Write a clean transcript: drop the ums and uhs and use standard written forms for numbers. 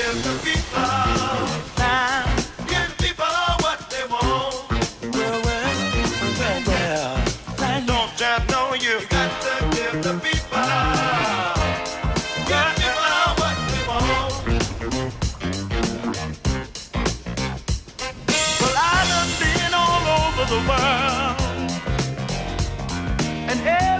give the people time. Give the people what they want. Well. Don't you know you got to give the people. Give the people what they want. Well, I done been all over the world, and